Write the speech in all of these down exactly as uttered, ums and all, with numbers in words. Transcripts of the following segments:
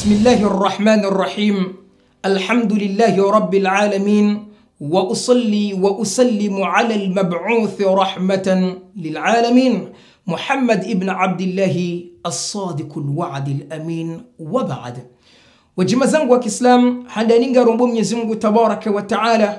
بسم الله الرحمن الرحيم الحمد لله رب العالمين وأصلي وأسلم على المبعوث رحمة للعالمين محمد ابن عبد الله الصادق الوعد الأمين وبعد وجمزangu wa Kiislam handaninga rombo Mwenyezi Mungu Tabaraka wa Taala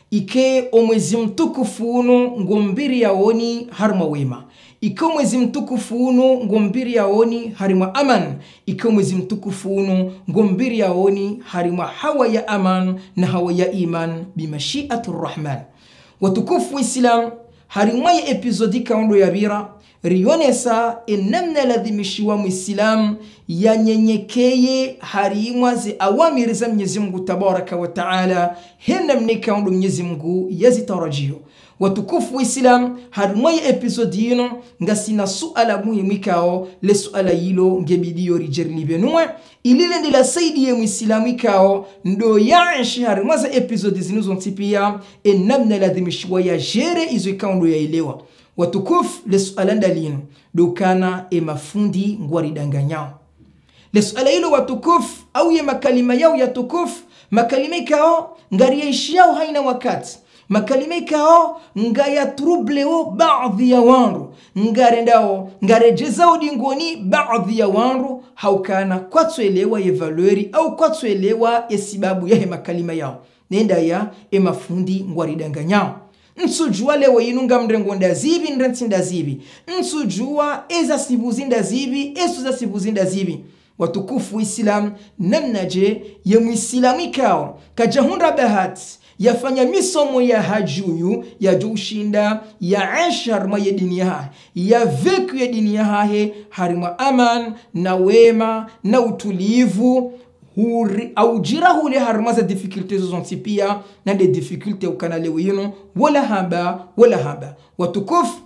ike omwezi mtukufu uno ngombiri yaoni harma wema ike mwezi mtukufu uno ngombiri yaoni harima aman ike mwezi mtukufu uno ngombiri yaoni harima hawa ya aman na hawa ya iman bimashiatur rahman watukufu Islam harima ya episodika ondo ya bira rionesa enamna ladhimishiwa Muislam ya nyenyekeye harimwa ze awamiri za Mwenyezi Mungu Tabaraka wa Taala hena mnika ondo Mwenyezi Mungu yazitarajio watukufu Islam harimwa ya episodi yino ngasina suala muhimu ikao le suala yilo ngebidiyo rijerli benue ilile ndila saidi ya Muislamu ikao ndo yaishi harimwa za episodi zinuzo ntipia enamna ladhimishiwa ya jere izo ikao ndo ya ilewa watukufu le suala ndalino dokana e mafundi ngwari danganyao le suala hilo watukufu au ye makalima yao ya tukufu makalima ikao ngari yaishiao haina wakati makalima ikao ngaya trubleo baadhi ya wanru ngarendao ngarejezao dingoni baadhi ya wanru haukana kwa tuelewa ye valeri au kwa tuelewa ye sibabu ya he makalima yao nenda ya e mafundi ngwari danganyao nsujua lewa inunga mrengo ndazibi ndrensi ndazibi nsujua eza sibuzi ndazibi esu za sibuzi ndazibi watukufu Islam namnaje ya Muislamu ikao kajahunda bahati yafanya misomo ya hajuyu ya jushinda ya ashar ma ya dini yaha ya veku ya dini yaha harima aman na wema na utulivu huri au jira hule harmaza difficultés zonti pia na de difficultés ukanale wino wala haba wala haba watukufu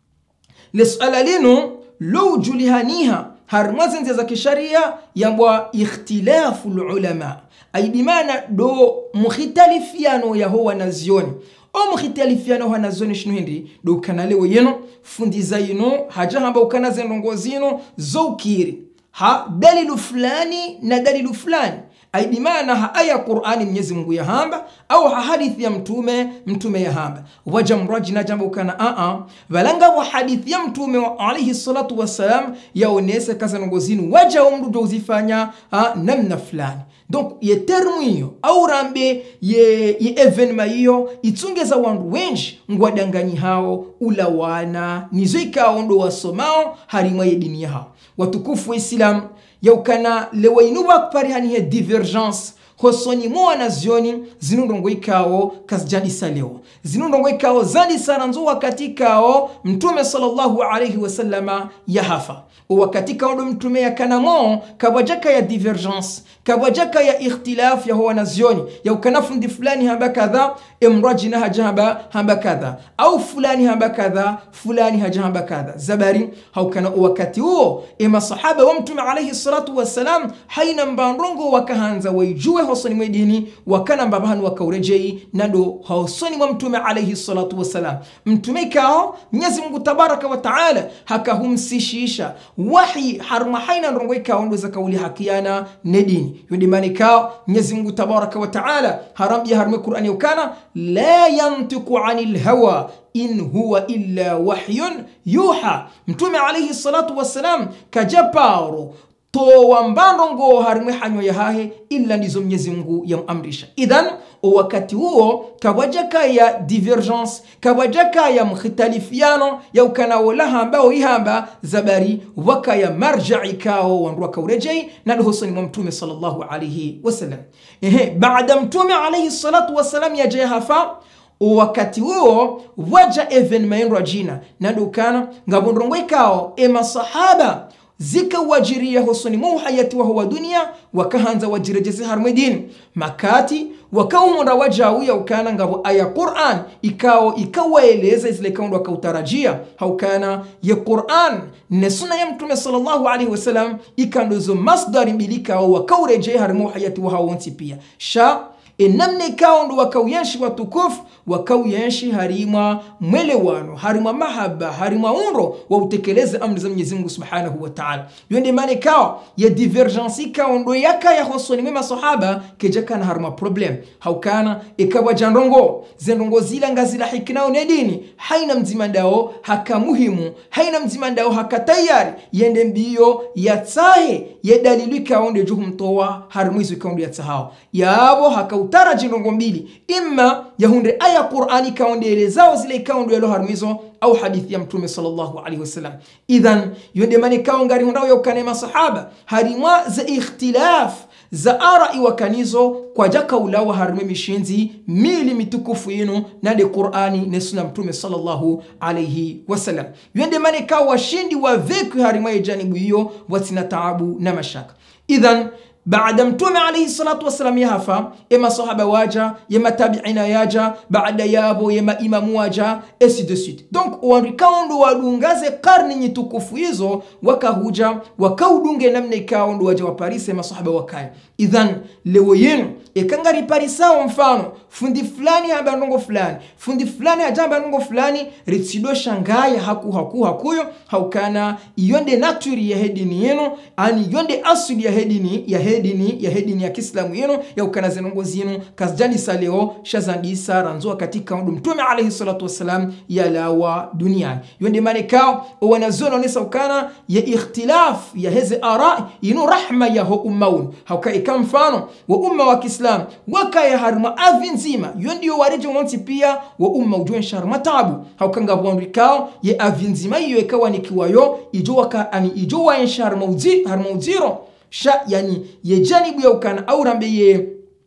le suala lino lo julihaniha harmaza nzi za kisharia yambwa ikhtilafu ulama ay bimana do mukhtalifiano ya ho wanazioni o mukhtalifiano wanazioni shino hindi do kanale wino fundiza yino haja hamba ukanaze ndongozino zokiri ha dalilu fulani na dalilu fulani ay bimaana ha aya Qur'ani Mwenyezi Mungu ya hamba au ha hadithi ya mtume mtume ya hamba waja mraji na jambo kana a a balanga wa hadithi ya mtume wa alayhi salatu wassalam yaonesa kaza ngozini waja umru uzifanya namna fulani donc ye termu hiyo au rambe ye, ye evenema hiyo itungeza wandu wenji ngwadanganyi hao ulawana nizo ikao ndo wasomao harima ye dini hao watukufu Islam yaukana lewainuwa kuparihani he divergence hosoni mwa nazioni zinundongo ikao kasjadi saleo zinundongo ikao zadi saranzo wakati kao mtume sallallahu alayhi wasallama ya hafa wakati kao ndo mtume ya kanamo kabajaka ya divergence kabajaka ya ikhtilaf ya huwa nazioni yaukana fundi fulani hamba kadha emraji na hajaba hamba kadha au fulani hamba kadha fulani hajaba kadha zabari haukana wakati huo ema sahaba wa mtume alayhi salatu wassalam haina mbandrongo wakahanza waijue hosoni mwedini wakana mbabahanu wakaurejei nado hosoni wa mtume alayhi salatu wassalam mtume kao Mwenyezi Mungu Tabaraka wa Taala hakahumsishisha wahi harma haina ndrongo ikao ndo zakauli hakiana nedini yudimani kao Mwenyezi Mungu Tabaraka wa Taala harambi harma Qur'ani ukana la yantiqu anil hawa in huwa illa wahyun yuha mtume alayhi salatu wassalam kajaparo towa mbandongo harimwe hanyo ya hahe illa ndizo Mwenyezi Mungu yamamrisha idhan wakati huo kabajaka ya divergence kabajaka ya mkhitalifiano ya ukana wala hamba ihamba zabari waka ya marja'i kao wandu kaurejei na husni wa mtume sallallahu alayhi wasallam ehe baada mtume alayhi salatu wasallam ya jahafa wakati huo waja evenement rajina na dukana ngabondrongo ikao e masahaba zika wajiria husuni mu hayati wa huwa dunia wakahanza wajirejezi harmedin makati wakaumura wajawu ya ukana ngabo aya Qur'an ikao ikawaeleza zile kaundo wakautarajia haukana ya Qur'an na sunna ya mtume sallallahu alayhi wasallam ikandozo masdari mbilika wakaurejea harmu hayati wa hawonti pia sha enamne kao ndo wakauyenshi watukufu wakauyenshi harima mwelewano harima mahaba harima unro wa utekeleze amri za Mwenyezi Mungu Subhanahu wa Ta'ala. Yonde mane kao ya divergence kao ndo yaka ya hosoni mema sahaba kejaka na harima problem haukana ikawa jandongo zendongo zila ngazila hiknao nedini haina mzimandao haka muhimu haina mzimandao haka tayari yende mbiyo ya tsahe ya dalili kao ndo juhu mtowa harima izu kao ndo ya tsahao yabo haka utara jindongo mbili imma yahunde aya Qur'ani kao ndo elezao zile kao ndo yalo harmizo au hadithi ya Mtume sallallahu alaihi wasallam. Idhan yonde mane kao ngari hundao yokane masahaba harima za ikhtilaf za ara iwakanizo kwa jaka ulawa harime mishinzi mili mitukufu yinu nade Qur'ani ne sunna Mtume sallallahu alaihi wasallam. Yonde mane kao washindi wa veku harima yajanibu hiyo watina taabu na mashaka. Idhan baada Mtume alayhi salatu wasalam yahafa ema sahaba waja yema tabi'ina yaja baada yabo yema imamu waja ainsi de suite. Donc wanrikaondo wadungaze karni nyitukufu hizo wakahuja wakaudunge namna ikaondo waja wa Paris ema sahaba wakaye. Idhan leo yenu ekangari Parisao mfano fundi fulani haba ndongo fulani fundi fulani hajamba ndongo fulani ritsido shangaya haku haku hakuyo haukana yonde nature ya hedini yenu ani yonde asili ya hedini ya hedini ya hedini ya Kiislamu yenu ya ukana zenongo zinu kasjani saleo shazandisa ranzua katika ndo Mtume alayhi salatu wasalam ya lawa duniani yonde manekao wanazono nesa ukana ya ikhtilaf ya heze ara yinu rahma ya ho ummaun hauka ikamfano wa umma wa Kiislamu wakaya harma avinzima yondio wareje wanti pia wa umma ujuen sharma tabu haukanga bwandikao ye avinzima iyo ikawa nikiwayo ijo waka ani ijo wa sharma uzi harma uziro sha yani ye janibu ya ukana au rambe ye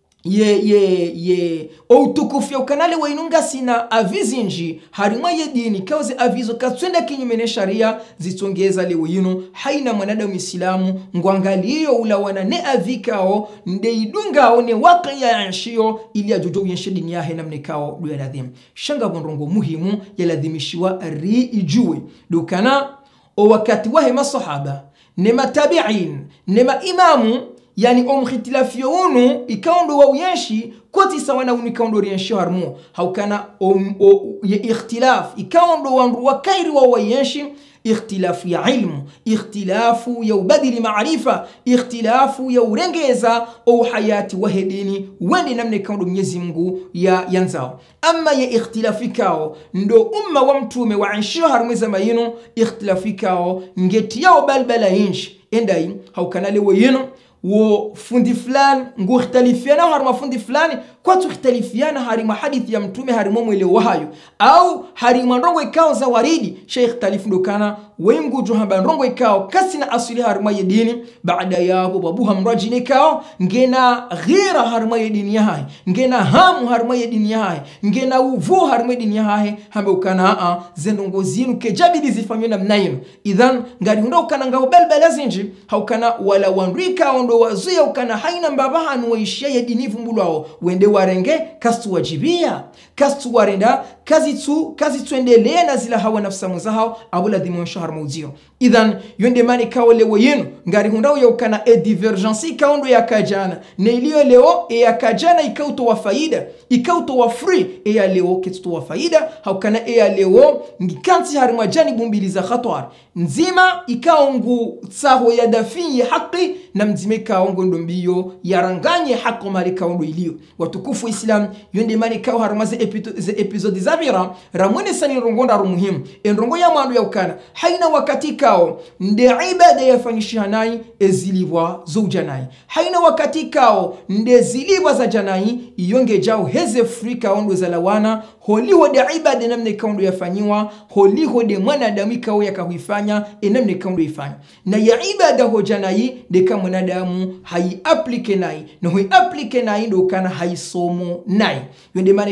ye ye ye o tukufu ya ukanale wa inunga sina avizinji harima ye dini kauze avizo katwenda kinyume sharia zitongeza leo yino haina mwanadamu Islamu ngwangalio ula wana ne avikao ndeidunga one waqiya yanshio ili ajojo yenshe dini yahe namne kao do yadhim shanga bondrongo muhimu yaladhimishiwa ri ijue dukana o wakati wahe masahaba ne matabi'in ne maimamu yani omkhtilafio unu ikaondo wa uyenshi koti sawana unikaondo rienshi harmo haukana om, o, ye ikhtilaf ikaondo wandu wakairi wa uyenshi ikhtilafu ya ilmu ikhtilafu ya ubadili maarifa ikhtilafu ya urengeza au hayati wa hedini wende namne ikaondo Mwenyezi Mungu ya yanzao ama ya ikhtilafikao ndo umma wa Mtume wa anshio harmeza mayino ikhtilafikao ngeti yao balbala inshi endai haukana lewe yino wo fundi fulani nguhtalifiana harima fundi fulani kwa tukhtalifiana harima hadithi ya Mtume harima mwelewa hayo au harima ndongo ikao za waridi sheikh talif ndokana wengu johamba ndongo ikao kasina asili harima ya dini baada ya babuha mrajini ikao ngena ghira harima ya dini yahay ngena hamu harima ya dini yahay ngena uvu harima ya dini yahay hambe ukana a zendongo zinu kejabidi zifanywe na mnaino idhan ngari hundo ukana ngao balbala zinji haukana wala wanrika ondo wazuya ukana haina mbabaha nuwaishia ya dini vumbulwao wende warenge kastu wajibia kastu warenda kazi tu kazi tuendelee na zila hawa nafsa muzahao abula dimonsho harmauzio idhan yonde mani kawale wayenu ngari hundao ya ukana e divergensi kaundo ya kajana na ilio leo e ya kajana ikauto wa faida ikauto wa free e ya leo ketuto wa faida haukana e ya leo ngikanti harima jani bumbili za khatwar nzima ikaongu tsaho ya dafi ya haki na mzime kaongo ndombiyo yaranganye hako mali kaongo ilio watukufu Islam yonde mani kao harima ze, epito, ze episode zabira ramone sani rongonda rumuhimu enrongo ya mwandu ya ukana haina wakati kao nde ibada ya fanishanayi ezilibwa zoujanai haina wakati kao nde zilibwa za janai iyonge jao heze frika ondo za lawana holiho de ibada namne kaundo yafanyiwa holiho de mwanadamu kao yakahuifanya enamne kaundo ifanya na ya ibada hojanai de kama mwanadamu hai aplike nai na hui aplike nai ndo kana hai somo nai yonde mane kao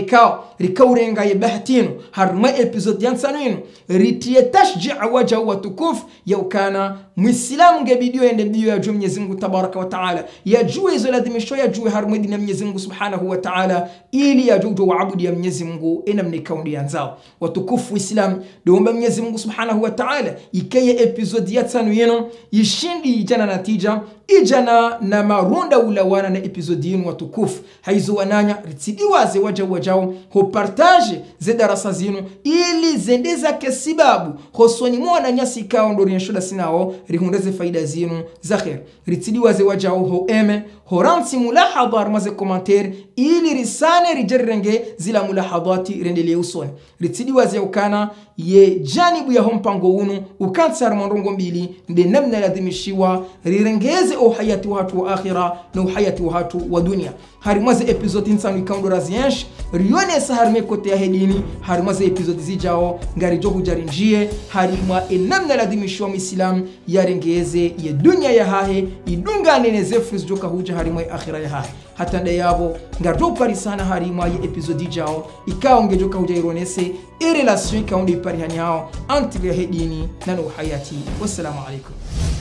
rikaurenga ye bahatino harma episode yansanuinu ritie tashji'a waja wa tukuf yaukana muislamu ngebidio ende bidio ya juu Mwenyezi Mungu tabaraka wa taala yajue hizo lazimisho yajue harma dini ya Mwenyezi Mungu subhanahu wa taala ili yajue waabudu ya Mwenyezi Mungu ina mnikaudi yanzao watukufu Islam doomba Mwenyezi Mungu subhanahu wa taala ikeye episode yansanuinu ishindi ijana natija ijana na marunda ulawana na episode yinu watukufu haizo wananya ritidiwaze waja wajao ho partage ze darasa zinu ili zendeza kesibabu hosoni mwana nyasi kao ndo rinshoda sinao rihundeze faida zinu za khair ritidiwaze wajao ho eme ho ransi mulahadha maze commentaire ili risane rijerrenge zila mulahadhati rendele usoni ritidiwaze ukana ye janibu ya hompango unu ukansar mandongo mbili nde namna ladhimishiwa rirengeze o hayati watu wa akhira na hayati watu wa dunia harimaze episode insanu ikaundo raziensh rione saharme kote ya hedini harimaze episode zijao ngari jogu jarinjie harima enamna ladhimishiwa mislam yarengeze ye dunia ya hahe idunga neneze fris joka huja harima ya akhira ya hahe hata ndayabo ngardo parisana harima ye episode jao ikao ngejoka huja ironese e relation ikaundo iparihani hao antri ya hedini na no hayati. Wassalamu alaikum.